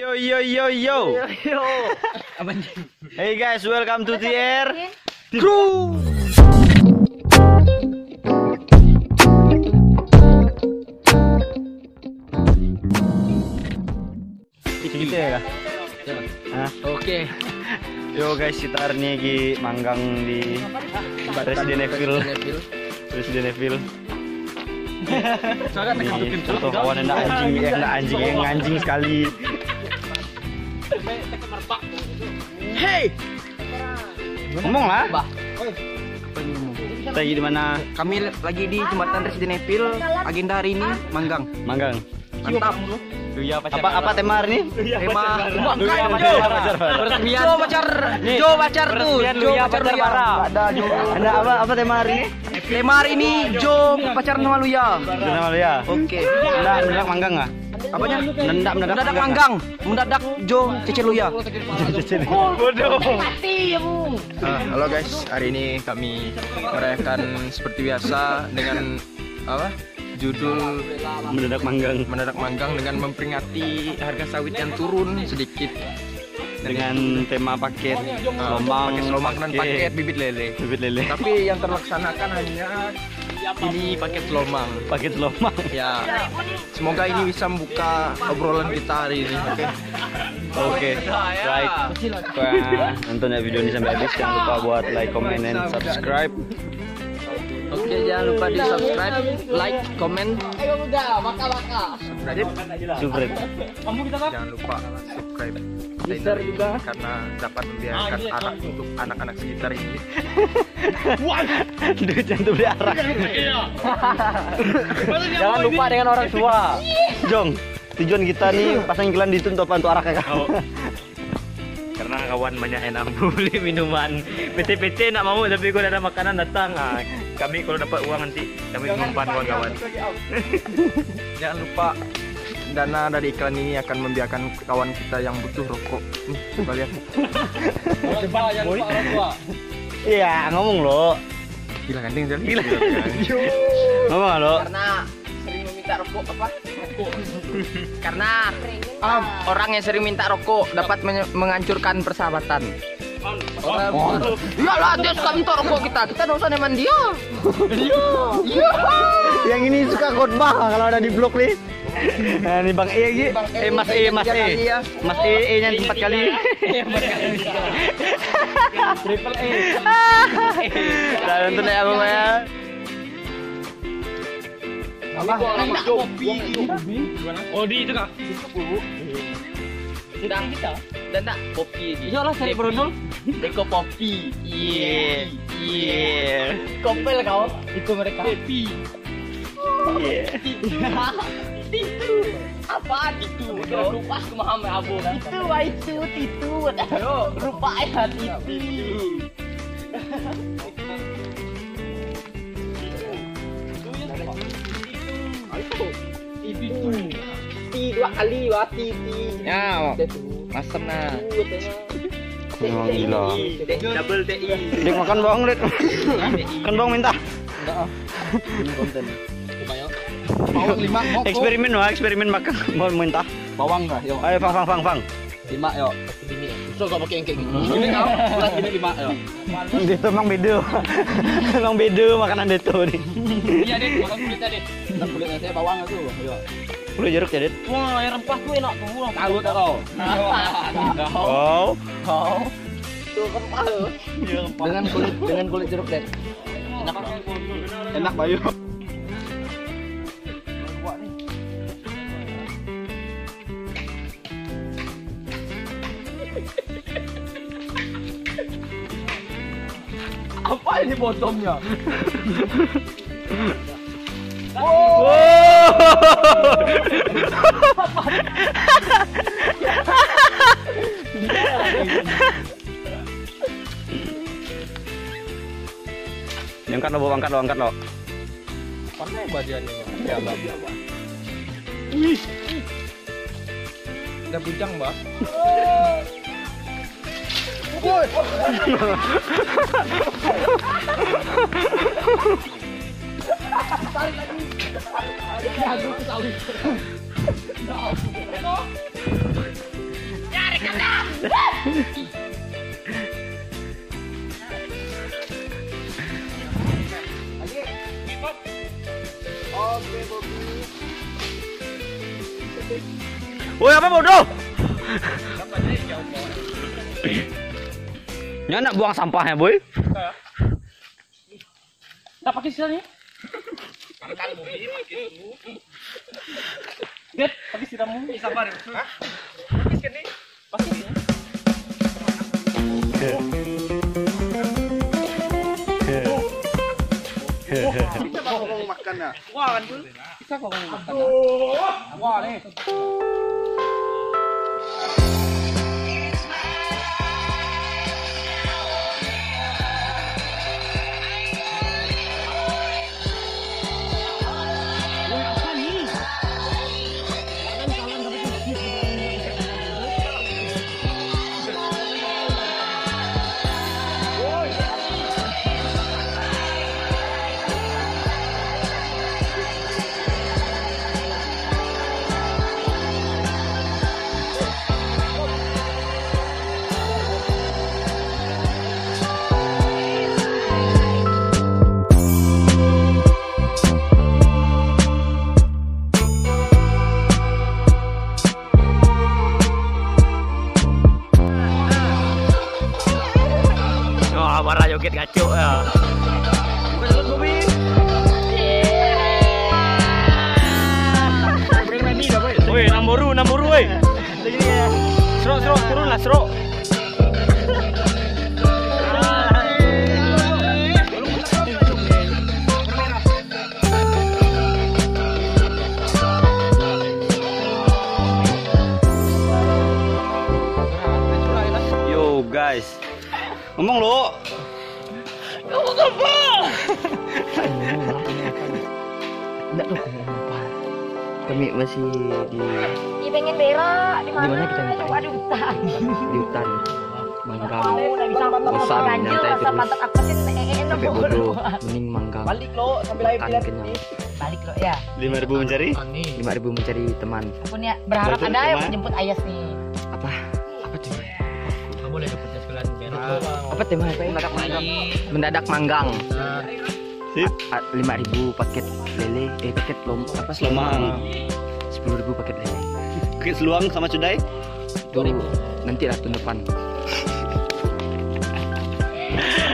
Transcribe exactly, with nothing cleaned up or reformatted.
Yo yo yo yo. Yo. Hey guys, welcome to the air crew. Gitu ya kak? Hah? Oke. Yo guys, kita hari ini lagi manggang di Resident Evil. Resident Evil. Ini contoh kawan yang anjing, yang anjing, yang anjing sekali. Hey. Ngomong lah. Bah. Kita lagi di mana? Kami lagi di jembatan Resident Evil. Agenda hari ini manggang. Manggang. Mantap. Apa apa tema hari ini? Tema Luya pacar. Peresmian. Jo pacar. Jo pacar tuh. Jo pacar Luya. Ada Jo. Ada apa apa tema hari ini? Tema hari ini Jo pacar sama Luya. Nama lu ya. Oke. Mendadak mendadak manggang nggak? Apanya? Mendadak mendadak. Mendadak manggang. Mendadak Jo Cece Luya. Bodoh. Uh, halo guys, hari ini kami merayakan seperti biasa dengan apa? Judul Mendadak manggang mendadak manggang dengan memperingati harga sawit yang turun sedikit dengan tema paket uh, lomang, paket lomang dan paket bibit lele. bibit lele. Tapi yang terlaksanakan hanya ini paket lomang. Paket lomang. Ya, semoga ini bisa membuka obrolan kita hari ini. Oke. Oke, right. Wah, nonton ya video ini sampai habis. Jangan lupa buat like, comment, and subscribe. Oke, jangan lupa di subscribe, like, comment. Subscribe. Jangan lupa subscribe channel ini karena dapat membiarkan arak untuk anak-anak sekitar ini. Duit yang tuh beli arak. Jangan lupa dengan orang tua. Jong, tujuan kita nih pasang iklan di itu untuk apa? Untuk arak ya kak? Oh. Karena kawan banyak yang nak beli minuman P T P T nak mau, tapi kalau ada makanan datang. Nah, kami kalau dapat uang nanti kami mengumpan kawan-kawan. Jangan lupa dana dari iklan ini akan membiarkan kawan kita yang butuh rokok. Nih, coba lihat. Iya, ngomong lo. Gila gandeng sekali. Gila. Ngomong lo. Karena sering meminta rokok apa? Rokok. Karena ah, orang yang sering minta rokok dapat menye- menghancurkan persahabatan. Oh. Ya lah, dia suka minta rokok kita. Kita nggak usah neman dia. Iya. Iya. Yang ini suka khotbah kalau ada di blog nih. Nah, ini Bang E lagi. Eh Mas E, Mas E. Mas E E-nya empat kali. Triple E. Nah, nonton ya Bang ya. Apa? Kopi. Oh, di itu kak. Sudah kita. Dan tak kopi ini. Iyalah cari Brunul. Deko kopi. Iya. Iya. Kopel kau. Itu mereka. Kopi. Iya. Itu. Apa itu? Lupa aku memahami abu kan. Itu itu itu. Ayo, lupa ya itu. Itu. Ti dua kali wa ti ti. Ya, masem nah. Memang gila. Double T I. Dek makan bawang, Dek. Kan bawang minta. Enggak ah. Ini konten. Bawang lima, mau Eksperimen wah, eksperimen makan mau minta. bawang enggak? Yo. Ayo fang fang fang fang. Lima yo. So kau pakai yang kayak gini. Ini kau, buat ini lima yo. Itu emang beda. Emang beda makanan itu nih. Iya, Dit, makan kulitnya, Dit. Nah, kulitnya saya bawang itu. Yo. Kulit jeruk ya, Dit. Wah, yang rempah tuh enak tuh. Tahu tak kau? Oh. Kau. Tuh rempah tuh. Dengan kulit dengan kulit jeruk deh. Enak. Enak Bayu. Apa ini bottomnya? Wow. Angkat lo, bawa angkat lo, angkat lo. Pakai bagiannya. Ya, Mbak. Ada bujang, Mbak. Woi. Tarik lagi. Aduh, Woi, apa bodoh? Nya nak buang sampahnya, boy. Tak pakai sisanya. Lihat, pakai siramu. Sabar. Hah? Pakai sini. Pakai sini. Kita mau makan ya. Wah kan tuh. Kita kok mau makan. Wah nih. Marah joget gaco ya. Woi, namboru, namboru, woi. Serok, serok, turun lah, serok. Yo guys, ngomong lo. Ngomong apa? Enggak tuh ngomong apa. Kami masih di Di pengen berak di mana? Di mana kita nyantai? Waduh, hutan. di hutan manggang. Mau udah bisa Bosan ganjil nyantai rasa terus. pantat aku sih enak. Sampai bodoh, mending manggang. Balik lo sambil live Makan lihat. kenyang. Balik lo ya. lima ribu mencari? lima ribu mencari teman. Aku nih berharap Balik ada yang kemana? menjemput Ayas nih. Apa? Apa tuh? Kamu boleh dapat sekalian berak. Apa tema apa? Mendadak manggang. Mendadak manggang. Sip. lima ribu paket lele, eh paket lom apa selomang. sepuluh ribu paket lele. Paket seluang sama cudai? Tuh, nanti lah tahun depan.